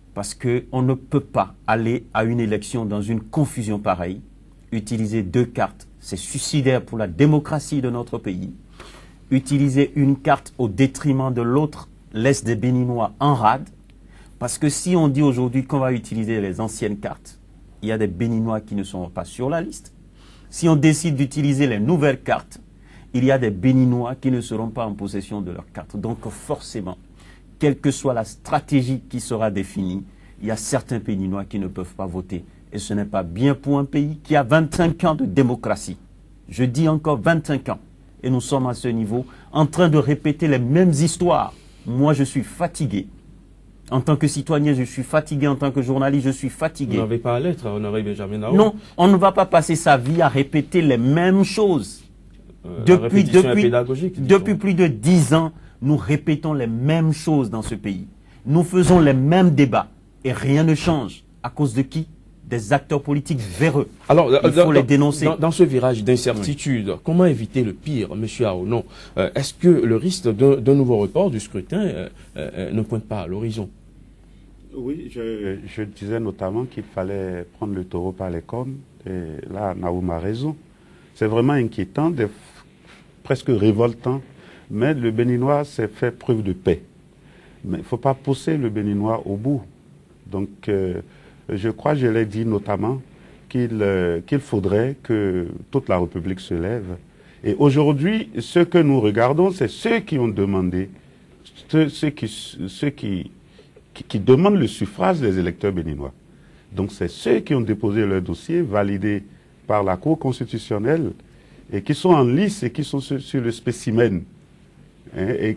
Parce qu'on ne peut pas aller à une élection dans une confusion pareille. Utiliser deux cartes, c'est suicidaire pour la démocratie de notre pays. Utiliser une carte au détriment de l'autre laisse des Béninois en rade. Parce que si on dit aujourd'hui qu'on va utiliser les anciennes cartes, il y a des Béninois qui ne sont pas sur la liste. Si on décide d'utiliser les nouvelles cartes, il y a des Béninois qui ne seront pas en possession de leurs cartes. Donc forcément, quelle que soit la stratégie qui sera définie, il y a certains Béninois qui ne peuvent pas voter. Et ce n'est pas bien pour un pays qui a 25 ans de démocratie. Je dis encore 25 ans. Et nous sommes à ce niveau en train de répéter les mêmes histoires. Moi, je suis fatigué. En tant que citoyen, je suis fatigué. En tant que journaliste, je suis fatigué. Vous n'avez pas à l'être, Honoré Benjamin Nahom. Non, on ne va pas passer sa vie à répéter les mêmes choses. Depuis plus de 10 ans, nous répétons les mêmes choses dans ce pays. Nous faisons les mêmes débats. Et rien ne change. À cause de qui? Des acteurs politiques véreux. Alors, il faut les dénoncer. Dans ce virage d'incertitude, comment éviter le pire, M. Aonon? Est-ce que le risque d'un nouveau report du scrutin ne pointe pas à l'horizon? Oui, je disais notamment qu'il fallait prendre le taureau par les cornes. Et là, Nahom a raison. C'est vraiment inquiétant, presque révoltant. Mais le Béninois s'est fait preuve de paix. Mais il ne faut pas pousser le Béninois au bout. Donc, je crois, je l'ai dit notamment, qu'il faudrait que toute la République se lève. Et aujourd'hui, ce que nous regardons, c'est ceux qui ont demandé, ceux qui demandent le suffrage des électeurs béninois. Donc, c'est ceux qui ont déposé leur dossier, validé par la Cour constitutionnelle, et qui sont en lice et qui sont sur le spécimen, hein, et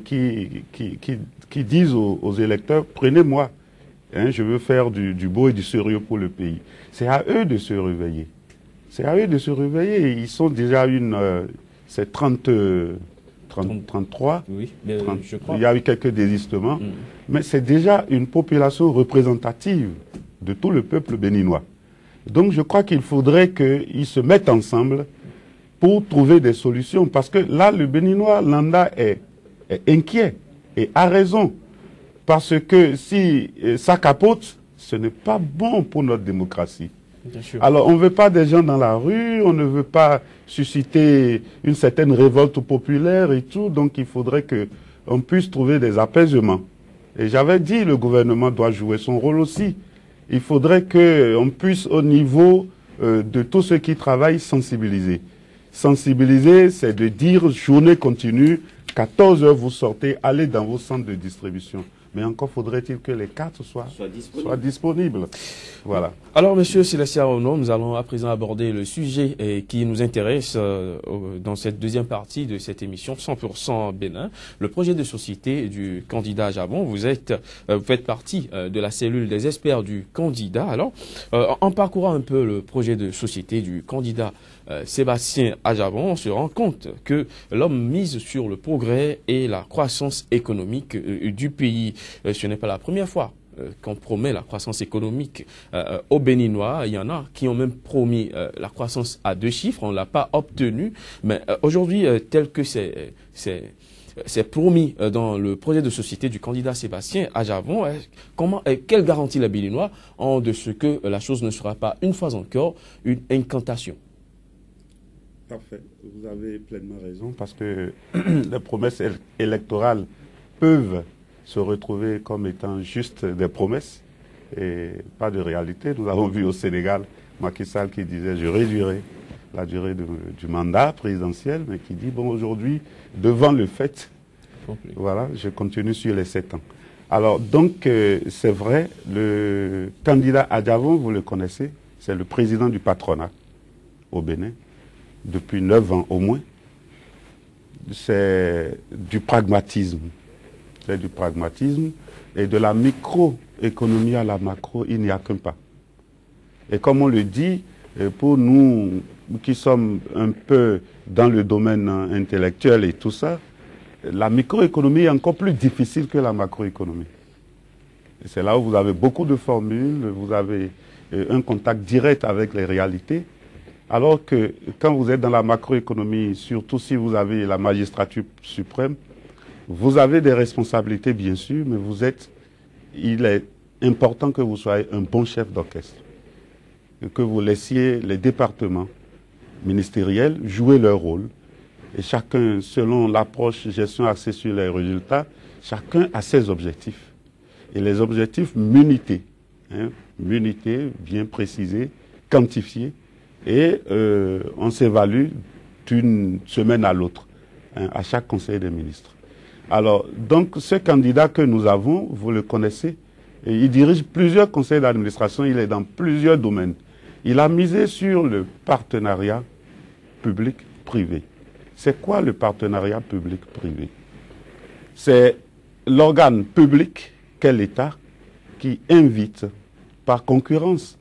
qui disent aux électeurs, prenez-moi. Hein, je veux faire du beau et du sérieux pour le pays. C'est à eux de se réveiller. C'est à eux de se réveiller. Ils sont déjà c'est 33. Oui, 30, je crois. Il y a eu quelques désistements. Mais c'est déjà une population représentative de tout le peuple béninois. Donc je crois qu'il faudrait qu'ils se mettent ensemble pour trouver des solutions. Parce que là, le Béninois lambda est inquiet et a raison. Parce que si ça capote, ce n'est pas bon pour notre démocratie. Bien sûr. Alors, on ne veut pas des gens dans la rue, on ne veut pas susciter une certaine révolte populaire et tout, donc il faudrait qu'on puisse trouver des apaisements. Et j'avais dit, le gouvernement doit jouer son rôle aussi. Il faudrait qu'on puisse, au niveau de tous ceux qui travaillent, sensibiliser. Sensibiliser, c'est de dire, journée continue, 14 heures vous sortez, allez dans vos centres de distribution. Mais encore faudrait-il que les cartes soient disponibles. Voilà. Alors, Monsieur Célestia Aonon, nous allons à présent aborder le sujet qui nous intéresse dans cette deuxième partie de cette émission 100% Bénin. Le projet de société du candidat Ajavon. Vous faites partie de la cellule des experts du candidat. Alors, en parcourant un peu le projet de société du candidat Sébastien Ajavon, on se rend compte que l'homme mise sur le progrès et la croissance économique du pays. Ce n'est pas la première fois qu'on promet la croissance économique aux Béninois. Il y en a qui ont même promis la croissance à 2 chiffres. On ne l'a pas obtenu. Mais aujourd'hui, tel que c'est promis dans le projet de société du candidat Sébastien Ajavon, quelle garantie les Béninois ont de ce que la chose ne sera pas, une fois encore, une incantation? Parfait. Vous avez pleinement raison parce que les promesses électorales peuvent se retrouver comme étant juste des promesses et pas de réalité. Nous avons vu au Sénégal Macky Sall qui disait « je réduirai la durée du mandat présidentiel », mais qui dit « bon, aujourd'hui, devant le fait, voilà, je continue sur les 7 ans ». Alors, donc, c'est vrai, le candidat Ajavon, vous le connaissez, c'est le président du patronat au Bénin, depuis 9 ans au moins. C'est du pragmatisme. C'est du pragmatisme et de la microéconomie à la macro, il n'y a qu'un pas. Et comme on le dit, pour nous qui sommes un peu dans le domaine intellectuel et tout ça, la microéconomie est encore plus difficile que la macroéconomie. C'est là où vous avez beaucoup de formules, vous avez un contact direct avec les réalités, alors que quand vous êtes dans la macroéconomie, surtout si vous avez la magistrature suprême, vous avez des responsabilités, bien sûr, mais il est important que vous soyez un bon chef d'orchestre, et que vous laissiez les départements ministériels jouer leur rôle, et chacun, selon l'approche gestion axée sur les résultats, chacun a ses objectifs. Et les objectifs m'unité, m'unité bien précisée, quantifiée, et on s'évalue d'une semaine à l'autre, à chaque conseil des ministres. Alors, donc, ce candidat que nous avons, vous le connaissez, et il dirige plusieurs conseils d'administration, il est dans plusieurs domaines. Il a misé sur le partenariat public-privé. C'est quoi le partenariat public-privé? C'est l'organe public qu'est l'État qui invite par concurrence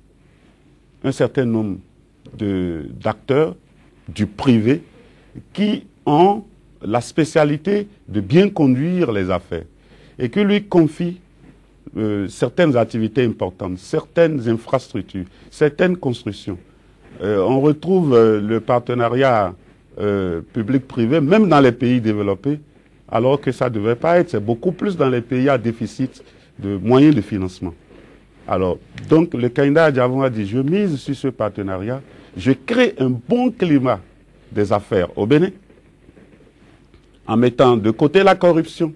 un certain nombre d'acteurs du privé qui ont la spécialité de bien conduire les affaires et qui lui confient certaines activités importantes, certaines infrastructures, certaines constructions. On retrouve le partenariat public-privé, même dans les pays développés, alors que ça ne devait pas être. C'est beaucoup plus dans les pays à déficit de moyens de financement. Alors, donc, le candidat Adjavon a dit, je mise sur ce partenariat, je crée un bon climat des affaires au Bénin, en mettant de côté la corruption,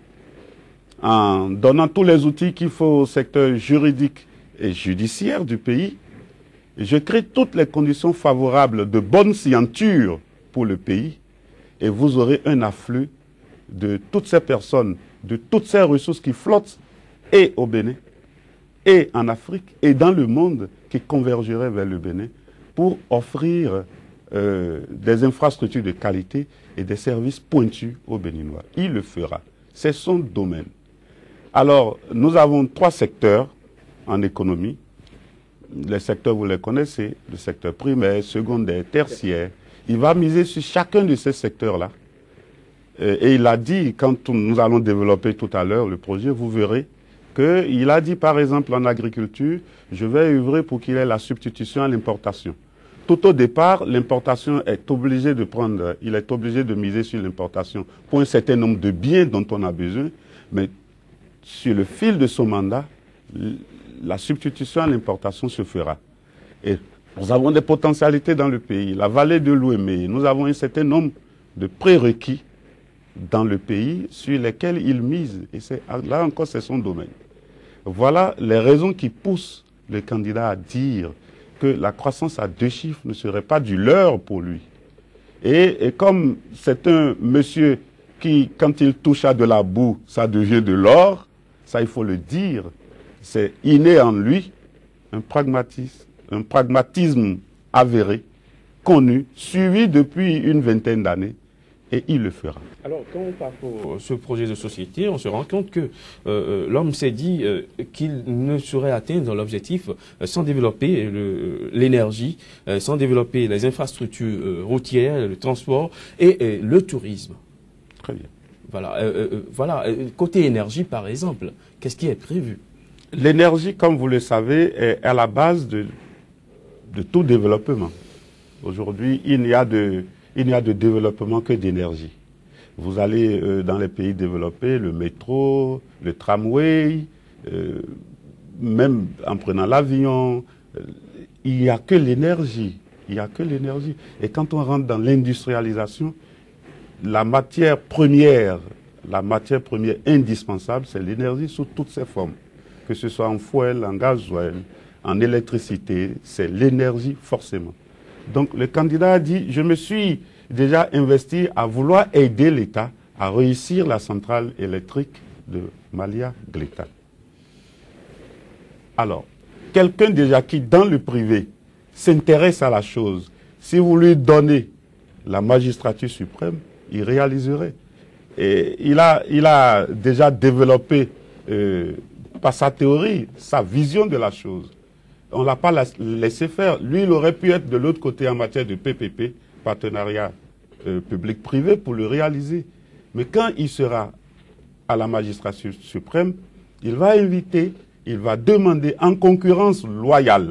en donnant tous les outils qu'il faut au secteur juridique et judiciaire du pays. Je crée toutes les conditions favorables de bonne scienture pour le pays et vous aurez un afflux de toutes ces personnes, de toutes ces ressources qui flottent et au Bénin, et en Afrique, et dans le monde qui convergeraient vers le Bénin pour offrir des infrastructures de qualité et des services pointus aux Béninois. Il le fera. C'est son domaine. Alors, nous avons 3 secteurs en économie. Les secteurs, vous les connaissez, le secteur primaire, secondaire, tertiaire. Il va miser sur chacun de ces secteurs-là. Et il a dit, quand nous allons développer tout à l'heure le projet, vous verrez qu'il a dit, par exemple, en agriculture, je vais œuvrer pour qu'il y ait la substitution à l'importation. Tout au départ, l'importation est obligée de prendre, il est obligé de miser sur l'importation pour un certain nombre de biens dont on a besoin, mais sur le fil de son mandat, la substitution à l'importation se fera. Et nous avons des potentialités dans le pays. La vallée de l'Ouémé, nous avons un certain nombre de prérequis dans le pays sur lesquels il mise. Et là encore, c'est son domaine. Voilà les raisons qui poussent le candidat à dire que la croissance à 2 chiffres ne serait pas du leurre pour lui. Et comme c'est un monsieur qui, quand il touche à de la boue, ça devient de l'or, ça il faut le dire, c'est inné en lui, un pragmatisme avéré, connu, suivi depuis une vingtaine d'années, et il le fera. Alors, quand on parcourt ce projet de société, on se rend compte que l'homme s'est dit qu'il ne saurait atteindre l'objectif sans développer l'énergie, sans développer les infrastructures routières, le transport et le tourisme. Très bien. Voilà. Côté énergie, par exemple, qu'est-ce qui est prévu? L'énergie, comme vous le savez, est à la base de tout développement. Aujourd'hui, il n'y a de développement que d'énergie. Vous allez dans les pays développés, le métro, le tramway, même en prenant l'avion, il n'y a que l'énergie. Il n'y a que l'énergie. Et quand on rentre dans l'industrialisation, la matière première indispensable, c'est l'énergie sous toutes ses formes. Que ce soit en fouel, en gasoil, en électricité, c'est l'énergie forcément. Donc le candidat a dit, je me suis déjà investi à vouloir aider l'État à réussir la centrale électrique de Malia-Gleta. Alors, quelqu'un déjà qui, dans le privé, s'intéresse à la chose, si vous lui donnez la magistrature suprême, il réaliserait. Et il a déjà développé, par sa théorie, sa vision de la chose. On ne l'a pas laissé faire. Lui, il aurait pu être de l'autre côté en matière de PPP, partenariat public-privé, pour le réaliser. Mais quand il sera à la magistrature suprême, il va inviter, il va demander en concurrence loyale,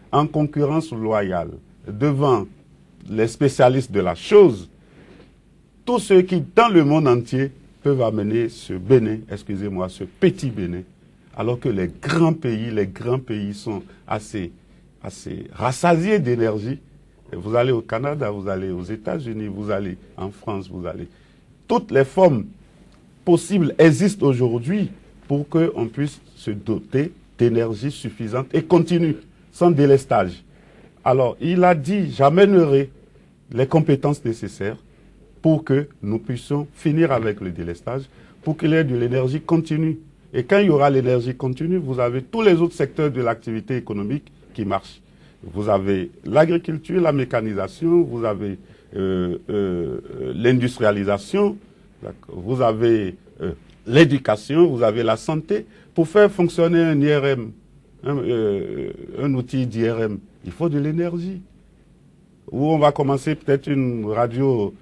devant les spécialistes de la chose, tous ceux qui, dans le monde entier, peuvent amener ce Bénin, ce petit Bénin, alors que les grands pays sont assez rassasiés d'énergie. Vous allez au Canada, vous allez aux États-Unis, vous allez en France, vous allez... Toutes les formes possibles existent aujourd'hui pour qu'on puisse se doter d'énergie suffisante et continue, sans délestage. Alors, il a dit, j'amènerai les compétences nécessaires pour que nous puissions finir avec le délestage, pour qu'il y ait de l'énergie continue. Et quand il y aura l'énergie continue, vous avez tous les autres secteurs de l'activité économique qui marchent. Vous avez l'agriculture, la mécanisation, vous avez l'industrialisation, vous avez l'éducation, vous avez la santé. Pour faire fonctionner un IRM, un outil d'IRM, il faut de l'énergie. Ou on va commencer peut-être une radio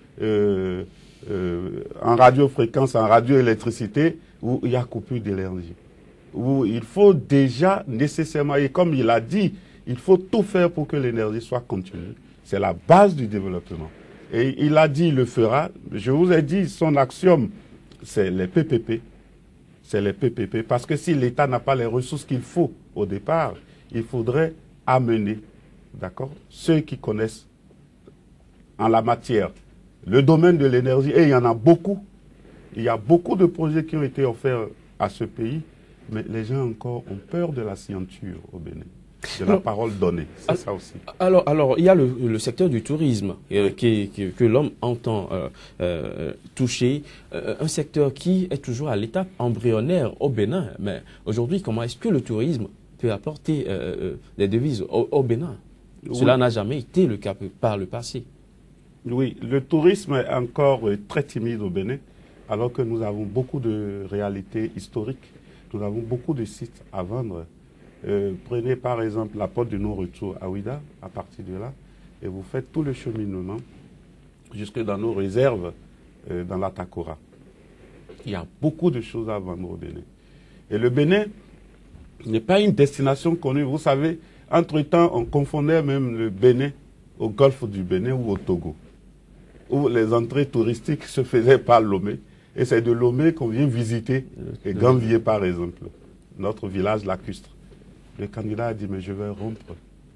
en radiofréquence, en radioélectricité, où il y a coupure d'énergie. Où il faut déjà nécessairement, et comme il a dit, il faut tout faire pour que l'énergie soit continue. C'est la base du développement. Et il a dit, il le fera. Je vous ai dit, son axiome, c'est les PPP. C'est les PPP. Parce que si l'État n'a pas les ressources qu'il faut au départ, il faudrait amener, d'accord, ceux qui connaissent en la matière le domaine de l'énergie. Et il y en a beaucoup. Il y a beaucoup de projets qui ont été offerts à ce pays, mais les gens encore ont peur de la scienture au Bénin. De la parole donnée, c'est ça aussi. Alors, il y a le secteur du tourisme que l'homme entend toucher, un secteur qui est toujours à l'étape embryonnaire au Bénin. Mais aujourd'hui, comment est-ce que le tourisme peut apporter des devises au Bénin? Oui. Cela n'a jamais été le cas par le passé. Oui, le tourisme est encore très timide au Bénin, alors que nous avons beaucoup de réalités historiques. Nous avons beaucoup de sites à vendre. Prenez par exemple la porte de non-retour à Ouida, à partir de là, et vous faites tout le cheminement jusque dans nos réserves dans la Takora. Il y a beaucoup de choses à vendre au Bénin. Et le Bénin n'est pas une destination connue. Vous savez, entre-temps, on confondait même le Bénin au golfe du Bénin ou au Togo, où les entrées touristiques se faisaient par Lomé. Et c'est de Lomé qu'on vient visiter et Gambier, par exemple, notre village lacustre. Le candidat a dit, mais je vais rompre.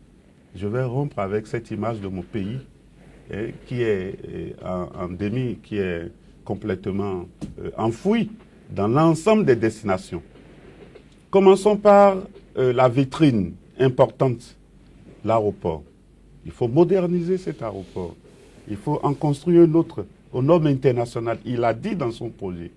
Je vais rompre avec cette image de mon pays qui est endémique, qui est complètement enfouie dans l'ensemble des destinations. Commençons par la vitrine importante, l'aéroport. Il faut moderniser cet aéroport. Il faut en construire un autre aux normes internationales. Il a dit dans son projet.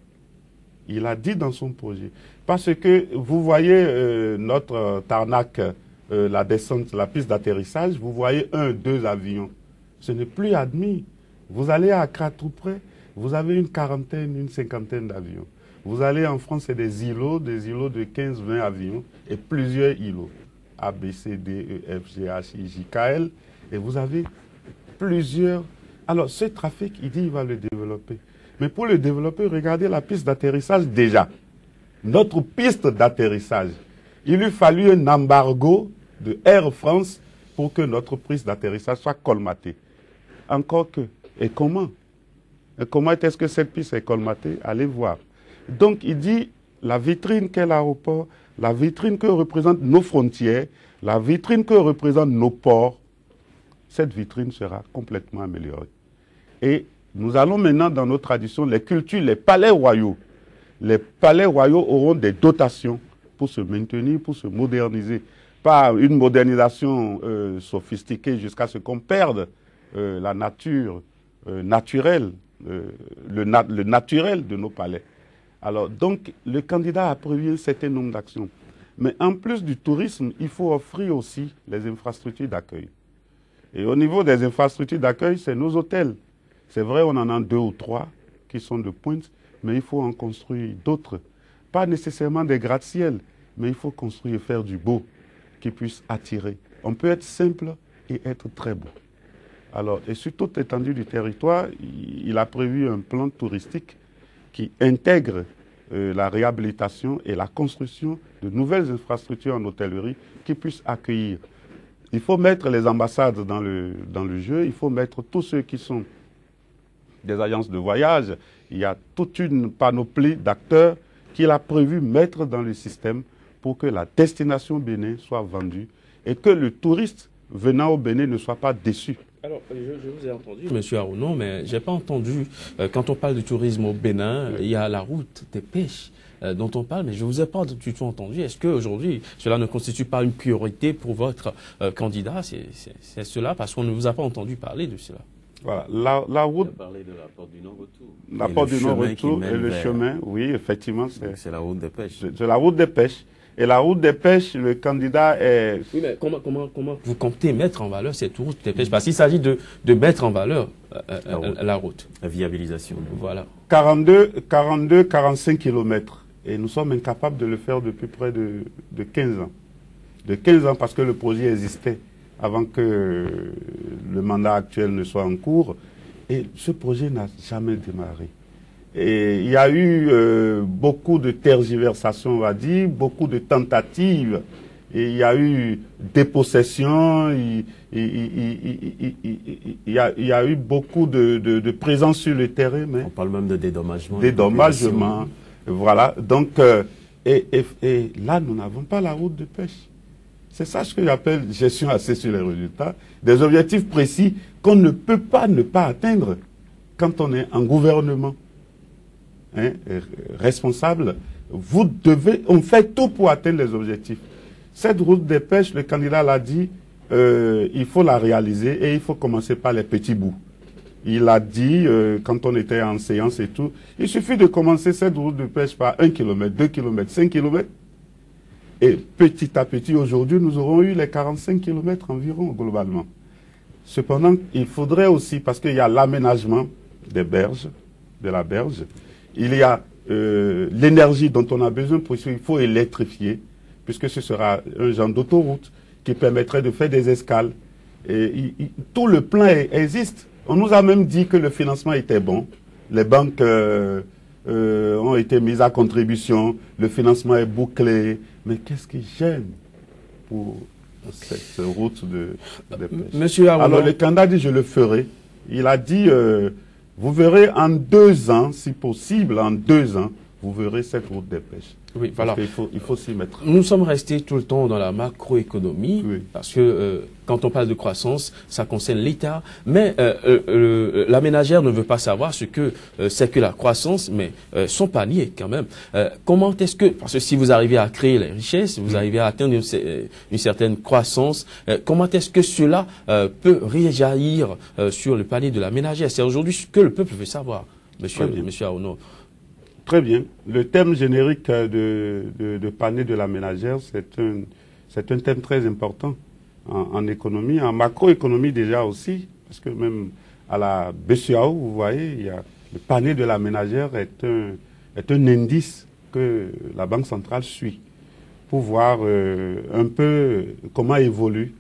Il a dit dans son projet. Parce que vous voyez notre tarmac, la descente, la piste d'atterrissage, vous voyez 1, 2 avions. Ce n'est plus admis. Vous allez à Accra tout près, vous avez une quarantaine, une cinquantaine d'avions. Vous allez en France, c'est des îlots de 15, 20 avions et plusieurs îlots. A, B, C, D, E, F, G, H, I, J, K, L. Et vous avez plusieurs. Alors, ce trafic, il dit qu'il va le développer. Mais pour le développer, regardez la piste d'atterrissage déjà. Notre piste d'atterrissage. Il lui fallu un embargo de Air France pour que notre piste d'atterrissage soit colmatée. Encore que. Et comment? Et comment est-ce que cette piste est colmatée? Allez voir. Donc, il dit, la vitrine qu'est l'aéroport, la vitrine que représentent nos frontières, la vitrine que représentent nos ports, cette vitrine sera complètement améliorée. Et nous allons maintenant dans nos traditions, les cultures, les palais royaux. Les palais royaux auront des dotations pour se maintenir, pour se moderniser. Pas une modernisation sophistiquée jusqu'à ce qu'on perde la nature naturelle, le naturel de nos palais. Alors, donc, le candidat a prévu un certain nombre d'actions. Mais en plus du tourisme, il faut offrir aussi les infrastructures d'accueil. Et au niveau des infrastructures d'accueil, c'est nos hôtels. C'est vrai, on en a 2 ou 3 qui sont de pointe, mais il faut en construire d'autres. Pas nécessairement des gratte-ciel, mais il faut construire et faire du beau qui puisse attirer. On peut être simple et être très beau. Alors, et sur toute l'étendue du territoire, il a prévu un plan touristique qui intègre la réhabilitation et la construction de nouvelles infrastructures en hôtellerie qui puissent accueillir. Il faut mettre les ambassades dans le jeu, il faut mettre tous ceux qui sont des agences de voyage. Il y a toute une panoplie d'acteurs qu'il a prévu mettre dans le système pour que la destination Bénin soit vendue et que le touriste venant au Bénin ne soit pas déçu. Alors, je vous ai entendu, M. Arounon, mais je n'ai pas entendu, quand on parle de tourisme au Bénin, il y a la route des pêches dont on parle, mais je ne vous ai pas du tout entendu. Est-ce qu'aujourd'hui, cela ne constitue pas une priorité pour votre candidat? C'est cela, parce qu'on ne vous a pas entendu parler de cela. Voilà, la route... parler de la porte du Nord-Retour. La porte du Nord-Retour et le chemin, oui, effectivement. C'est la route des pêches. C'est la route des pêches. Et la route des pêches, le candidat est... Oui, mais comment vous comptez mettre en valeur cette route des pêches? Parce qu'il s'agit de mettre en valeur la route. La viabilisation. Voilà. 45 kilomètres. Et nous sommes incapables de le faire depuis près de 15 ans. De 15 ans parce que le projet existait avant que le mandat actuel ne soit en cours. Et ce projet n'a jamais démarré. Et il y a eu beaucoup de tergiversations, on va dire, beaucoup de tentatives. Et il y a eu dépossession, il y a eu beaucoup de présence sur le terrain. Mais on parle même de dédommagement. Dédommagement, voilà. Donc, et là, nous n'avons pas la route de pêche. C'est ça ce que j'appelle gestion axée sur les résultats. Des objectifs précis qu'on ne peut pas ne pas atteindre quand on est en gouvernement. Hein, responsable, on fait tout pour atteindre les objectifs. Cette route des pêches, le candidat l'a dit, il faut la réaliser et il faut commencer par les petits bouts. Il a dit, quand on était en séance et tout, il suffit de commencer cette route de pêche par 1 km, 2 km, 5 km. Et petit à petit, aujourd'hui, nous aurons eu les 45 km environ, globalement. Cependant, il faudrait aussi, parce qu'il y a l'aménagement des berges, de la berge, il y a l'énergie dont on a besoin, pour il faut électrifier, puisque ce sera un genre d'autoroute qui permettrait de faire des escales. Et tout le plan existe. On nous a même dit que le financement était bon. Les banques ont été mises à contribution, le financement est bouclé. Mais qu'est-ce qui gêne pour cette route de pêche? Monsieur Arounon. Alors le candidat dit je le ferai. Il a dit vous verrez en 2 ans, si possible, en 2 ans, vous verrez cette route des pêches. Oui, voilà. Il faut s'y mettre. Nous sommes restés tout le temps dans la macroéconomie, oui, parce que quand on parle de croissance, ça concerne l'État, mais la ménagère ne veut pas savoir ce que c'est que la croissance, mais son panier quand même. Comment est-ce que, parce que si vous arrivez à créer les richesses, vous arrivez à atteindre une certaine croissance, comment est-ce que cela peut réjaillir sur le panier de la ménagère? C'est aujourd'hui ce que le peuple veut savoir, monsieur Arounon. Très bien. Le thème générique de panier de la ménagère, c'est un thème très important en économie, en macroéconomie déjà aussi, parce que même à la BCEAO, vous voyez, le panier de la ménagère est un indice que la Banque centrale suit pour voir un peu comment évolue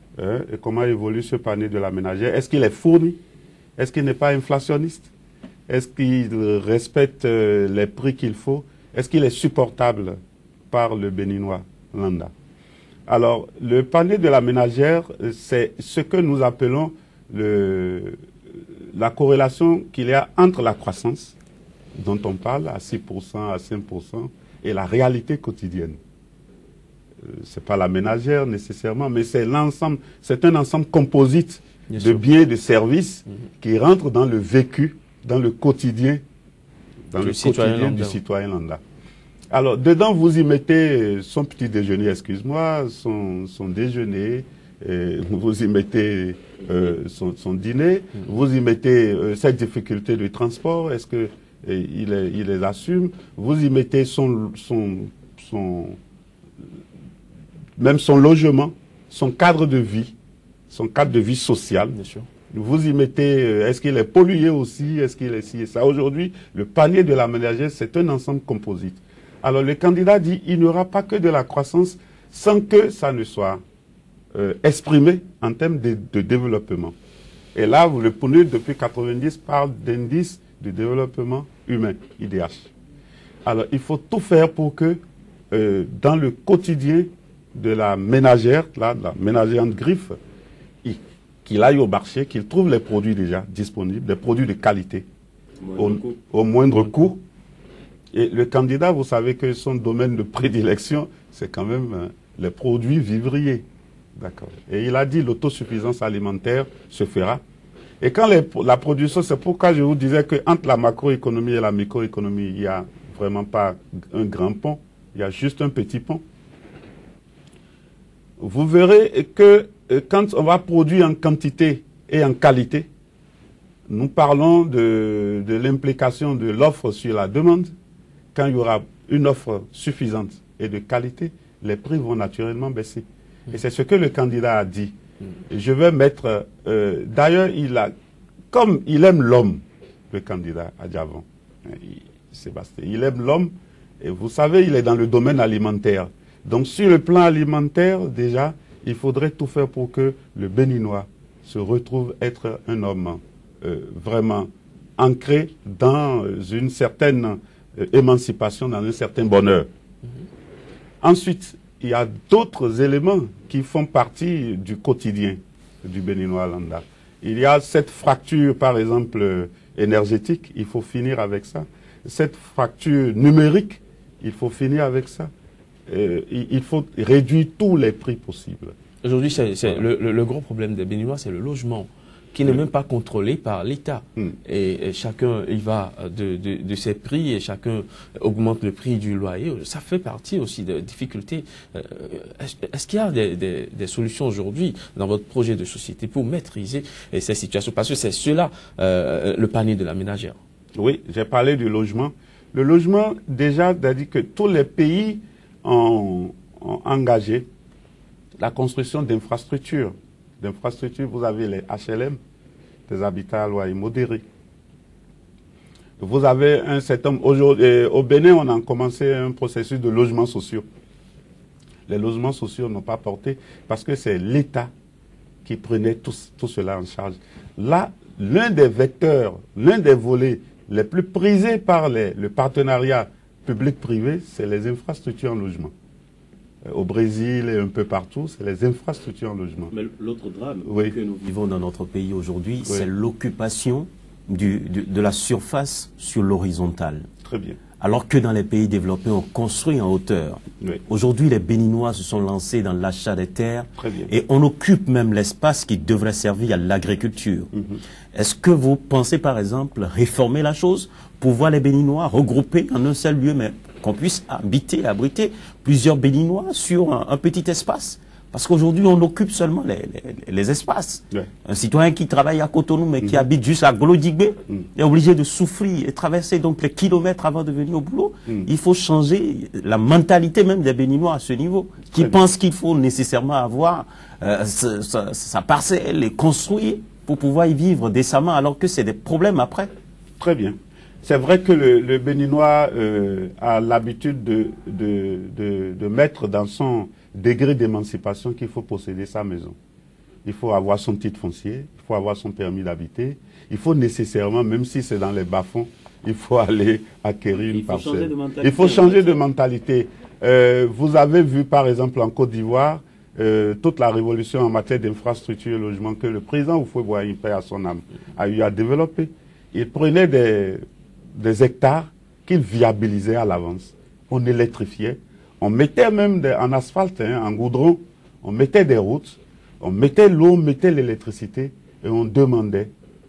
ce panier de la ménagère. Est-ce qu'il est fourni? Est-ce qu'il n'est pas inflationniste? Est-ce qu'il respecte les prix qu'il faut? Est-ce qu'il est supportable par le Béninois lambda? Alors, le panier de la ménagère, c'est ce que nous appelons la corrélation qu'il y a entre la croissance, dont on parle, à 6%, à 5%, et la réalité quotidienne. Ce n'est pas la ménagère nécessairement, mais c'est l'ensemble, c'est un ensemble composite de biens et de services qui rentrent dans le vécu, dans le quotidien, du citoyen lambda. Alors, dedans, vous y mettez son petit déjeuner, excuse-moi, son déjeuner, vous y mettez son dîner, vous y mettez cette difficulté de transport, est-ce que il les assume, vous y mettez même son logement, son cadre de vie social. Bien sûr. Vous y mettez, est-ce qu'il est pollué aussi, est-ce qu'il est ci et ça. Aujourd'hui, le panier de la ménagère, c'est un ensemble composite. Alors le candidat dit, il n'y aura pas que de la croissance sans que ça ne soit exprimé en termes de développement. Et là, le PNUD, depuis 1990, parle d'indice de développement humain, IDH. Alors, il faut tout faire pour que, dans le quotidien de la ménagère, la ménagère en griffe, qu'il aille au marché, qu'il trouve les produits déjà disponibles, des produits de qualité, au moindre coût. Et le candidat, vous savez que son domaine de prédilection, c'est quand même les produits vivriers. D'accord. Et il a dit l'autosuffisance alimentaire se fera. Et quand la production, c'est pourquoi je vous disais qu'entre la macroéconomie et la microéconomie, il n'y a vraiment pas un grand pont, il y a juste un petit pont. Vous verrez que quand on va produire en quantité et en qualité, nous parlons de l'implication de l'offre sur la demande. Quand il y aura une offre suffisante et de qualité, les prix vont naturellement baisser. Et c'est ce que le candidat a dit. Je vais mettre... D'ailleurs, comme il aime l'homme, le candidat Adjavon, Sébastien, il aime l'homme, et vous savez, il est dans le domaine alimentaire. Donc, sur le plan alimentaire, déjà, il faudrait tout faire pour que le Béninois se retrouve être un homme vraiment ancré dans une certaine émancipation, dans un certain bonheur. Ensuite, il y a d'autres éléments qui font partie du quotidien du Béninois lambda. Il y a cette fracture, par exemple, énergétique, il faut finir avec ça. Cette fracture numérique, il faut finir avec ça. Il faut réduire tous les prix possibles. Aujourd'hui, le gros problème des Béninois, c'est le logement, qui n'est même pas contrôlé par l'État. Et chacun y va de ses prix et chacun augmente le prix du loyer. Ça fait partie aussi des difficultés. Est-ce qu'il y a des solutions aujourd'hui dans votre projet de société pour maîtriser ces situations? Parce que c'est cela le panier de la ménagère. Oui, j'ai parlé du logement. Le logement, déjà, c'est-à-dire que tous les pays ont engagé la construction d'infrastructures. Vous avez les HLM, des habitats à loyer modéré. Vous avez un certain... Aujourd'hui, au Bénin, on a commencé un processus de logements sociaux. Les logements sociaux n'ont pas porté parce que c'est l'État qui prenait tout cela en charge. Là, l'un des vecteurs, l'un des volets les plus prisés par le partenariat public-privé, c'est les infrastructures en logement. Au Brésil et un peu partout, c'est les infrastructures en logement. Mais l'autre drame que nous vivons dans notre pays aujourd'hui, c'est l'occupation de la surface sur l'horizontale. Très bien. Alors que dans les pays développés, on construit en hauteur. Aujourd'hui, les Béninois se sont lancés dans l'achat des terres et on occupe même l'espace qui devrait servir à l'agriculture. Est-ce que vous pensez, par exemple, réformer la chose pour voir les Béninois regroupés en un seul lieu, mais qu'on puisse habiter, abriter plusieurs Béninois sur un petit espace? Parce qu'aujourd'hui, on occupe seulement les espaces. Un citoyen qui travaille à Cotonou, mais qui habite juste à Golo-Digbé, est obligé de souffrir et traverser donc les kilomètres avant de venir au boulot. Il faut changer la mentalité même des Béninois à ce niveau, qui pensent qu'il faut nécessairement avoir sa parcelle et construire pour pouvoir y vivre décemment, alors que c'est des problèmes après. Très bien. C'est vrai que le Béninois a l'habitude de mettre dans son degré d'émancipation qu'il faut posséder sa maison. Il faut avoir son titre foncier, il faut avoir son permis d'habiter, il faut nécessairement, même si c'est dans les bas-fonds, il faut aller acquérir une parcelle. Il faut changer de mentalité. Vous avez vu par exemple en Côte d'Ivoire toute la révolution en matière d'infrastructure et logement que le président Houphouët-Boigny, paix à son âme, a eu à développer. Il prenait des hectares qu'il viabilisait à l'avance. On électrifiait. On mettait même en asphalte, en goudron, on mettait des routes, on mettait l'eau, on mettait l'électricité et on demandait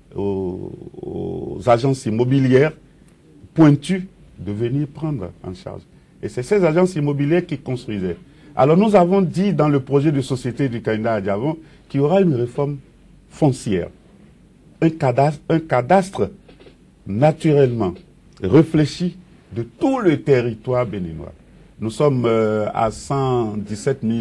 aux agences immobilières pointues de venir prendre en charge. Et c'est ces agences immobilières qui construisaient. Alors nous avons dit dans le projet de société du candidat Adjavon qu'il y aura une réforme foncière, un cadastre naturellement réfléchi de tout le territoire béninois. Nous sommes à 117 000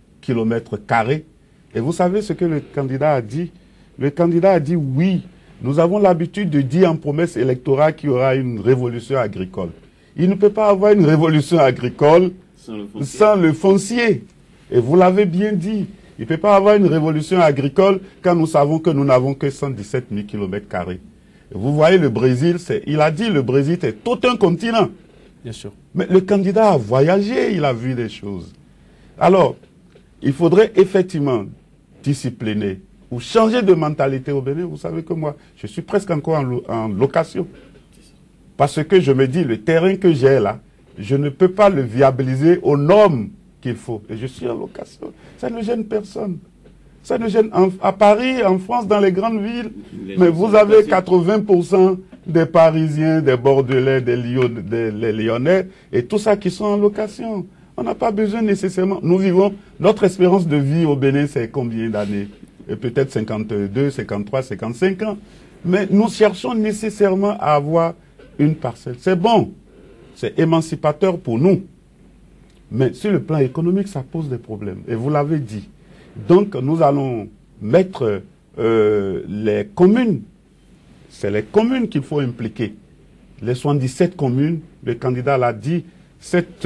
km². Et vous savez ce que le candidat a dit? Le candidat a dit oui, nous avons l'habitude de dire en promesse électorale qu'il y aura une révolution agricole. Il ne peut pas avoir une révolution agricole sans le foncier. Et vous l'avez bien dit. Il ne peut pas avoir une révolution agricole quand nous savons que nous n'avons que 117 000 km². Vous voyez le Brésil, il a dit le Brésil c'est tout un continent. Bien sûr. Mais le candidat a voyagé, il a vu des choses. Alors, il faudrait effectivement discipliner ou changer de mentalité au Bénin. Vous savez que moi, je suis presque encore en location. Parce que je me dis, le terrain que j'ai là, je ne peux pas le viabiliser aux normes qu'il faut. Et je suis en location. Ça ne gêne personne. Ça ne gêne à Paris, en France, dans les grandes villes. Mais vous avez 80% des Parisiens, des Bordelais, des Lyonnais, et tout ça qui sont en location. On n'a pas besoin nécessairement. Nous vivons, notre espérance de vie au Bénin, c'est combien d'années? Peut-être 52, 53, 55 ans. Mais nous cherchons nécessairement à avoir une parcelle. C'est bon. C'est émancipateur pour nous. Mais sur le plan économique, ça pose des problèmes. Et vous l'avez dit. Donc, nous allons mettre les communes. C'est les communes qu'il faut impliquer. Les 77 communes, le candidat l'a dit, cette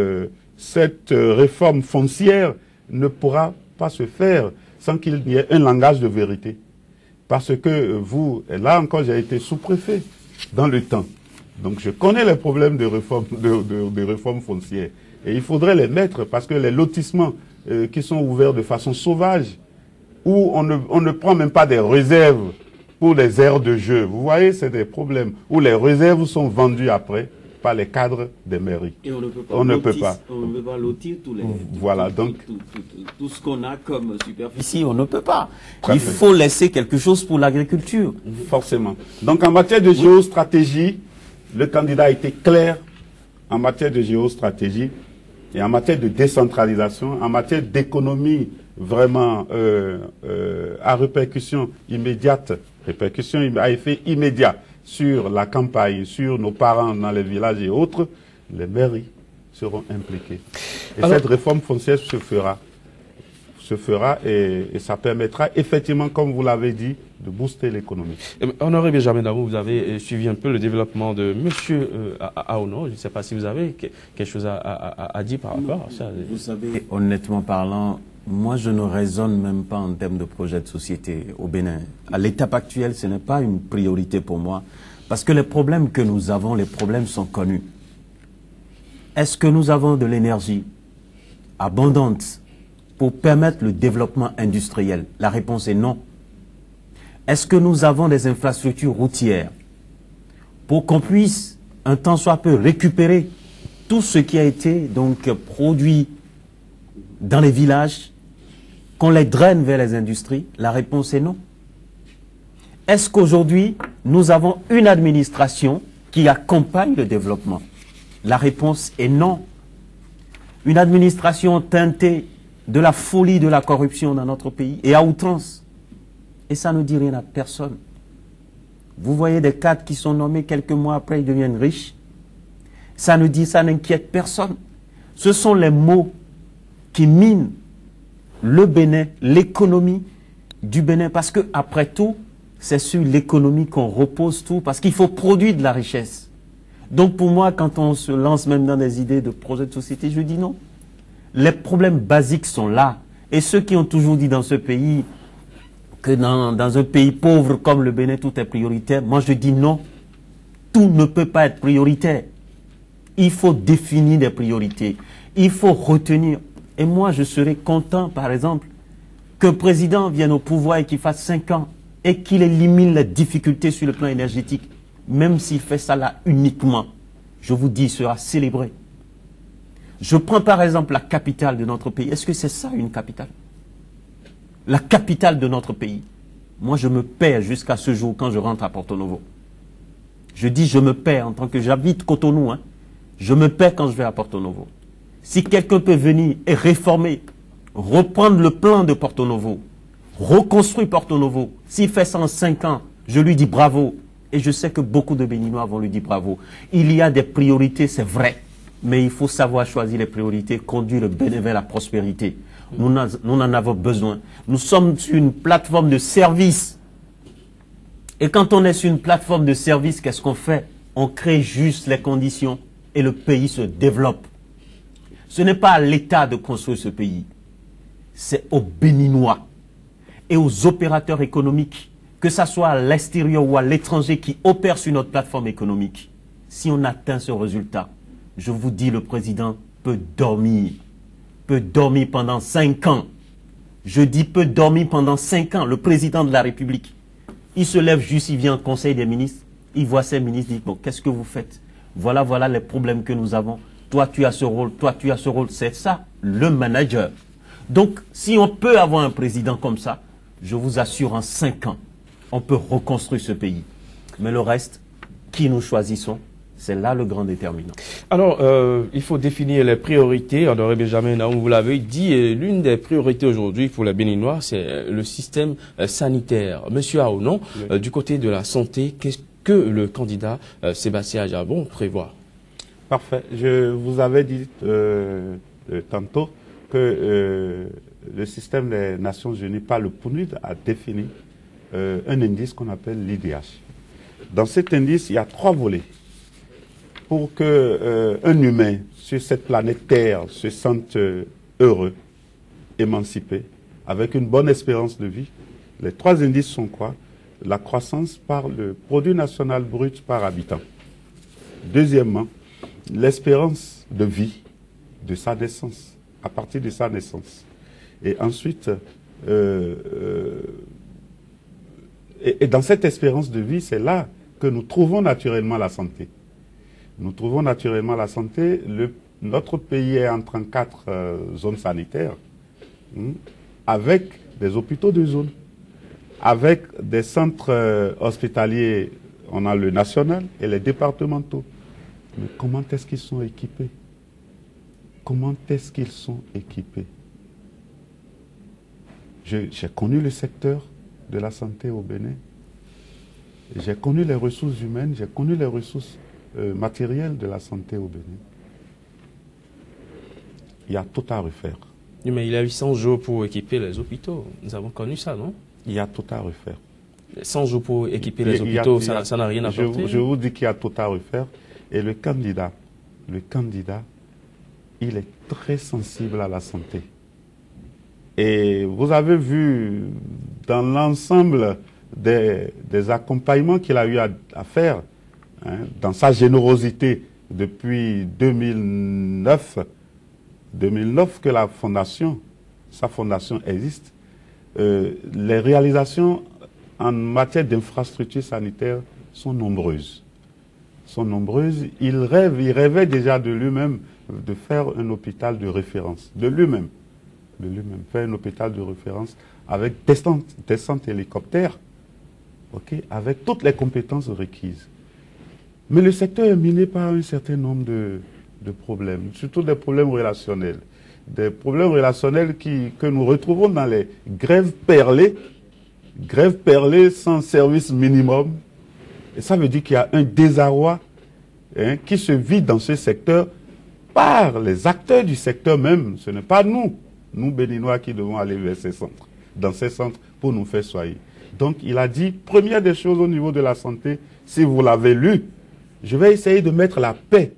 réforme foncière ne pourra pas se faire sans qu'il y ait un langage de vérité. Parce que vous, là encore, j'ai été sous-préfet dans le temps. Donc je connais les problèmes de réforme foncière. Et il faudrait les mettre parce que les lotissements qui sont ouverts de façon sauvage, où on ne prend même pas des réserves pour les aires de jeu. Vous voyez, c'est des problèmes. Où les réserves sont vendues après par les cadres des mairies. Et on ne peut pas, on ne peut pas lotir tous les... Voilà, donc... Tout ce qu'on a comme superficie, on ne peut pas. Il faut laisser quelque chose pour l'agriculture. Forcément. Donc en matière de géostratégie, le candidat a été clair en matière de géostratégie et en matière de décentralisation, en matière d'économie vraiment à répercussion immédiate, à effet immédiat sur la campagne, sur nos parents dans les villages et autres, les mairies seront impliquées. Et cette réforme foncière se fera et ça permettra effectivement, comme vous l'avez dit, de booster l'économie. Honoré Benjamin Damou, vous avez suivi un peu le développement de M. Aono. Je ne sais pas si vous avez quelque chose à dire par rapport à ça. Vous savez, honnêtement parlant, moi je ne raisonne même pas en termes de projet de société au Bénin. À l'étape actuelle, ce n'est pas une priorité pour moi. Parce que les problèmes que nous avons, les problèmes sont connus. Est-ce que nous avons de l'énergie abondante pour permettre le développement industriel? La réponse est non. Est-ce que nous avons des infrastructures routières pour qu'on puisse, un tant soit peu, récupérer tout ce qui a été donc produit dans les villages, qu'on les draine vers les industries? La réponse est non. Est-ce qu'aujourd'hui, nous avons une administration qui accompagne le développement? La réponse est non. Une administration teintée de la folie de la corruption dans notre pays et à outrance. Et ça ne dit rien à personne. Vous voyez des cadres qui sont nommés quelques mois après, ils deviennent riches. Ça n'inquiète personne. Ce sont les mots qui minent le Bénin, l'économie du Bénin. Parce que, après tout, c'est sur l'économie qu'on repose tout, parce qu'il faut produire de la richesse. Donc pour moi, quand on se lance même dans des idées de projets de société, je dis non. Les problèmes basiques sont là. Et ceux qui ont toujours dit dans ce pays que dans un pays pauvre comme le Bénin, tout est prioritaire, moi je dis non. Tout ne peut pas être prioritaire. Il faut définir des priorités. Il faut retenir. Et moi, je serais content, par exemple, qu'un président vienne au pouvoir et qu'il fasse 5 ans et qu'il élimine les difficultés sur le plan énergétique. Même s'il fait ça là uniquement, je vous dis, il sera célébré. Je prends par exemple la capitale de notre pays. Est-ce que c'est ça une capitale? La capitale de notre pays. Moi, je me perds jusqu'à ce jour quand je rentre à Porto Novo. Je dis je me perds en tant que j'habite Cotonou. Hein. Je me perds quand je vais à Porto Novo. Si quelqu'un peut venir et réformer, reprendre le plan de Porto Novo, reconstruire Porto Novo, s'il fait ça en 5 ans, je lui dis bravo. Et je sais que beaucoup de Béninois vont lui dire bravo. Il y a des priorités, c'est vrai. Mais il faut savoir choisir les priorités, conduire le Bénin vers la prospérité. Nous en avons besoin. Nous sommes sur une plateforme de service. Et quand on est sur une plateforme de service, qu'est-ce qu'on fait? On crée juste les conditions et le pays se développe. Ce n'est pas à l'État de construire ce pays. C'est aux Béninois et aux opérateurs économiques, que ce soit à l'extérieur ou à l'étranger, qui opèrent sur notre plateforme économique. Si on atteint ce résultat, je vous dis, le président peut dormir pendant 5 ans. Je dis peut dormir pendant 5 ans, le président de la République. Il se lève juste, il vient au Conseil des ministres, il voit ses ministres, il dit, bon, qu'est-ce que vous faites? Voilà les problèmes que nous avons. toi tu as ce rôle, toi tu as ce rôle. C'est ça, le manager. Donc, si on peut avoir un président comme ça, je vous assure, en 5 ans, on peut reconstruire ce pays. Mais le reste, qui nous choisissons, c'est là le grand déterminant. Alors, il faut définir les priorités. Honoré Benjamin Naoum, vous l'avez dit, l'une des priorités aujourd'hui pour les Béninois, c'est le système sanitaire. Monsieur Aonon, oui. Du côté de la santé, qu'est-ce que le candidat Sébastien Adjabon prévoit? Parfait. Je vous avais dit tantôt que le système des Nations Unies par le PNUD a défini un indice qu'on appelle l'IDH. Dans cet indice, il y a 3 volets. Pour qu'un humain sur cette planète Terre se sente heureux, émancipé, avec une bonne espérance de vie, les 3 indices sont quoi? La croissance par le produit national brut par habitant. Deuxièmement, l'espérance de vie de sa naissance, à partir de sa naissance. Et ensuite, et dans cette espérance de vie, c'est là que nous trouvons naturellement la santé. Nous trouvons naturellement la santé. Notre pays est entre 4 zones sanitaires, avec des hôpitaux de zone, avec des centres hospitaliers, on a le national et les départementaux. Mais comment est-ce qu'ils sont équipés? Comment est-ce qu'ils sont équipés? J'ai connu le secteur de la santé au Bénin. J'ai connu les ressources humaines, j'ai connu les ressources matérielles de la santé au Bénin. Il y a tout à refaire. Oui, mais il y a 800 jours pour équiper les hôpitaux. Nous avons connu ça, non? Il y a tout à refaire. 100 jours pour équiper les hôpitaux, ça n'a rien apporté. Je vous dis qu'il y a tout à refaire. Et le candidat, il est très sensible à la santé. Et vous avez vu dans l'ensemble des accompagnements qu'il a eu à faire, hein, dans sa générosité depuis 2009 que sa fondation existe, les réalisations en matière d'infrastructures sanitaires sont nombreuses. Il rêvait déjà de lui-même de faire un hôpital de référence, de lui-même, faire un hôpital de référence avec des centres hélicoptères, okay, avec toutes les compétences requises. Mais le secteur est miné par un certain nombre de problèmes, surtout des problèmes relationnels. Des problèmes relationnels que nous retrouvons dans les grèves perlées sans service minimum. Et ça veut dire qu'il y a un désarroi, hein, qui se vit dans ce secteur par les acteurs du secteur même. Ce n'est pas nous Béninois, qui devons aller vers dans ces centres pour nous faire soigner. Donc il a dit, première des choses au niveau de la santé, si vous l'avez lu, je vais essayer de mettre la paix,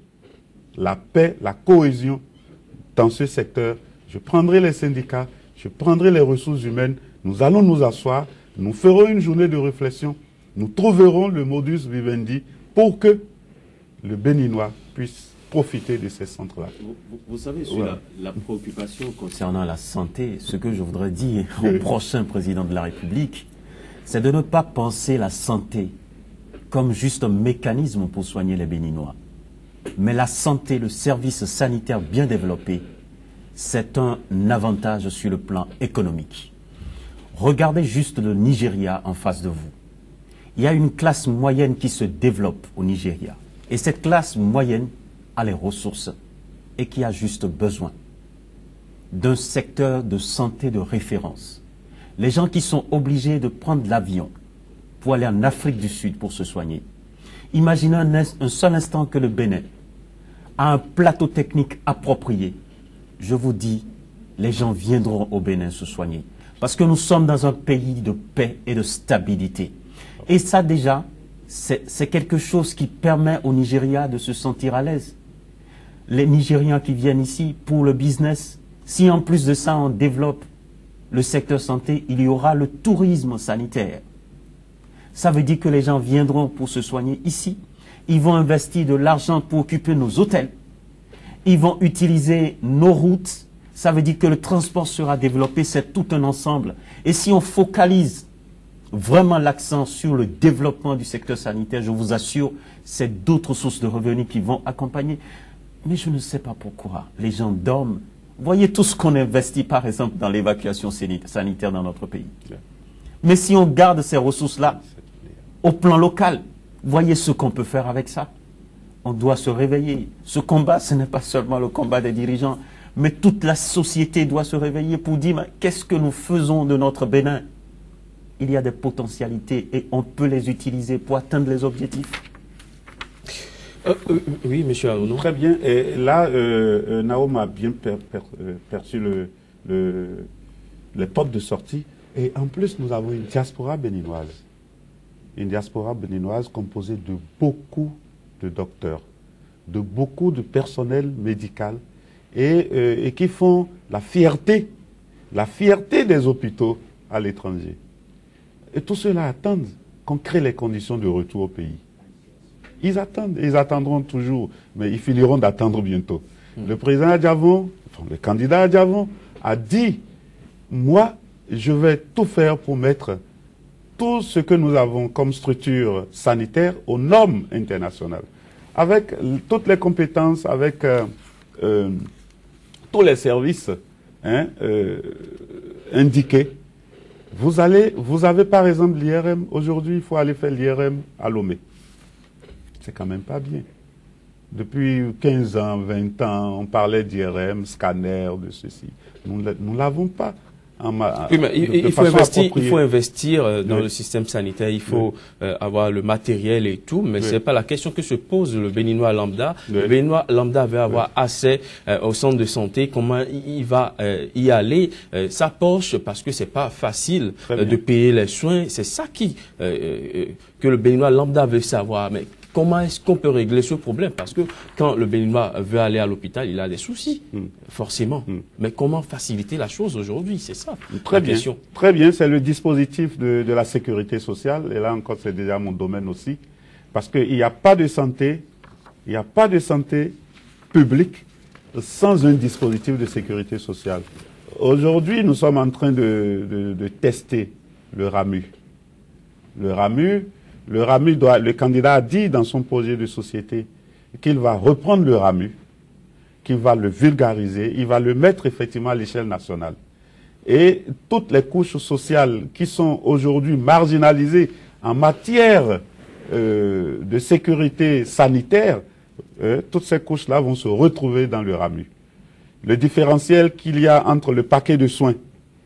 la cohésion dans ce secteur. Je prendrai les syndicats, je prendrai les ressources humaines, nous allons nous asseoir, nous ferons une journée de réflexion, nous trouverons le modus vivendi pour que le Béninois puisse profiter de ces centres-là. Vous savez, sur la préoccupation concernant la santé, ce que je voudrais dire au prochain président de la République, c'est de ne pas penser la santé comme juste un mécanisme pour soigner les Béninois. Mais la santé, le service sanitaire bien développé, c'est un avantage sur le plan économique. Regardez juste le Nigeria en face de vous. Il y a une classe moyenne qui se développe au Nigeria. Et cette classe moyenne a les ressources et qui a juste besoin d'un secteur de santé de référence. Les gens qui sont obligés de prendre l'avion pour aller en Afrique du Sud pour se soigner. Imaginez un seul instant que le Bénin a un plateau technique approprié. Je vous dis, les gens viendront au Bénin se soigner. Parce que nous sommes dans un pays de paix et de stabilité. Et ça déjà, c'est quelque chose qui permet au Nigeria de se sentir à l'aise. Les Nigérians qui viennent ici pour le business, si en plus de ça on développe le secteur santé, il y aura le tourisme sanitaire. Ça veut dire que les gens viendront pour se soigner ici. Ils vont investir de l'argent pour occuper nos hôtels. Ils vont utiliser nos routes. Ça veut dire que le transport sera développé. C'est tout un ensemble. Et si on focalise vraiment l'accent sur le développement du secteur sanitaire, je vous assure, c'est d'autres sources de revenus qui vont accompagner. Mais je ne sais pas pourquoi les gens dorment. Voyez tout ce qu'on investit, par exemple, dans l'évacuation sanitaire dans notre pays. Mais si on garde ces ressources-là au plan local, voyez ce qu'on peut faire avec ça. On doit se réveiller. Ce combat, ce n'est pas seulement le combat des dirigeants, mais toute la société doit se réveiller pour dire qu'est-ce que nous faisons de notre Bénin. Il y a des potentialités et on peut les utiliser pour atteindre les objectifs. Oui, monsieur Aono. Très bien. Et là, Naoum a bien perçu les portes de sortie. Et en plus, nous avons une diaspora béninoise. Une diaspora béninoise composée de beaucoup de docteurs, de beaucoup de personnel médical et qui font la fierté des hôpitaux à l'étranger. Et tous ceux-là attendent qu'on crée les conditions de retour au pays. Ils attendent, ils attendront toujours, mais ils finiront d'attendre bientôt. Le président Adjavon, le candidat Adjavon, a dit, moi, je vais tout faire pour mettre tout ce que nous avons comme structure sanitaire aux normes internationales, avec toutes les compétences, avec tous les services indiqués. Vous avez par exemple l'IRM, aujourd'hui il faut aller faire l'IRM à Lomé. C'est quand même pas bien. Depuis 15 ans, 20 ans, on parlait d'IRM, scanner, de ceci. Nous ne l'avons pas. Oui, mais il faut investir dans le système sanitaire, il faut avoir le matériel et tout, mais c'est pas la question que se pose le Béninois lambda. Le Béninois lambda veut avoir accès au centre de santé, comment il va y aller, sa poche, parce que c'est pas facile de payer les soins, c'est ça que le Béninois lambda veut savoir. Mais comment est-ce qu'on peut régler ce problème? Parce que quand le Béninois veut aller à l'hôpital, il a des soucis, forcément. Mais comment faciliter la chose aujourd'hui? C'est ça la question. Très bien, c'est le dispositif de la sécurité sociale. Et là encore, c'est déjà mon domaine aussi. Parce qu'il n'y a pas de santé, publique sans un dispositif de sécurité sociale. Aujourd'hui, nous sommes en train de tester le RAMU. Le candidat a dit dans son projet de société qu'il va reprendre le RAMU, qu'il va le vulgariser, il va le mettre effectivement à l'échelle nationale. Et toutes les couches sociales qui sont aujourd'hui marginalisées en matière de sécurité sanitaire, toutes ces couches-là vont se retrouver dans le RAMU. Le différentiel qu'il y a entre le paquet de soins,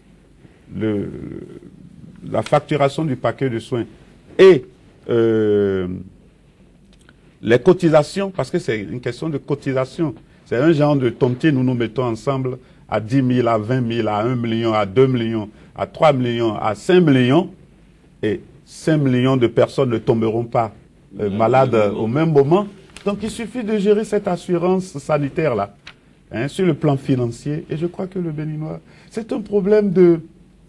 la facturation du paquet de soins et les cotisations, parce que c'est une question de cotisation. C'est un genre de tomtier, nous nous mettons ensemble à 10 000, à 20 000, à 1 million, à 2 millions, à 3 millions, à 5 millions. Et 5 millions de personnes ne tomberont pas malades au même moment. Donc il suffit de gérer cette assurance sanitaire-là, sur le plan financier. Et je crois que le Béninois, c'est un problème de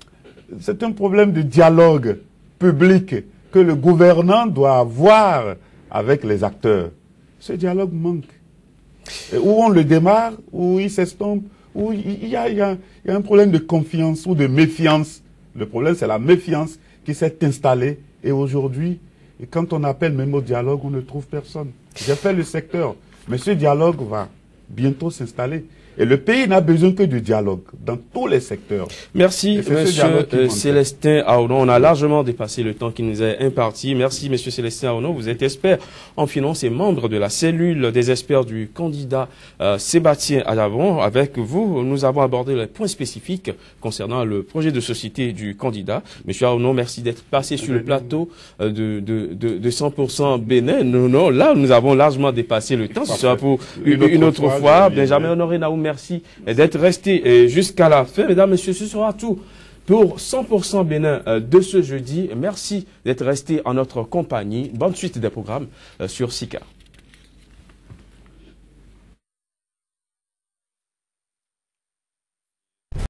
dialogue public que le gouvernant doit avoir avec les acteurs. Ce dialogue manque. Et où on le démarre, où il s'estompe, où il y a un problème de confiance ou de méfiance. Le problème, c'est la méfiance qui s'est installée. Et aujourd'hui, quand on appelle même au dialogue, on ne trouve personne. J'ai fait le secteur, mais ce dialogue va bientôt s'installer. Et le pays n'a besoin que de dialogue dans tous les secteurs. Merci, monsieur Célestin Aono. On a largement dépassé le temps qui nous est imparti. Merci, monsieur Célestin Aono. Vous êtes expert en finance et membre de la cellule des experts du candidat Sébastien Adjavon. Avec vous, nous avons abordé les points spécifiques concernant le projet de société du candidat. Monsieur Aono, merci d'être passé sur le plateau de 100% Bénin. Non, là, nous avons largement dépassé le temps. Ce sera pour une autre fois. Benjamin Honoré Naoum, merci d'être resté jusqu'à la fin. Mesdames, Messieurs, ce sera tout pour 100% Bénin de ce jeudi. Merci d'être resté en notre compagnie. Bonne suite des programmes sur SICA.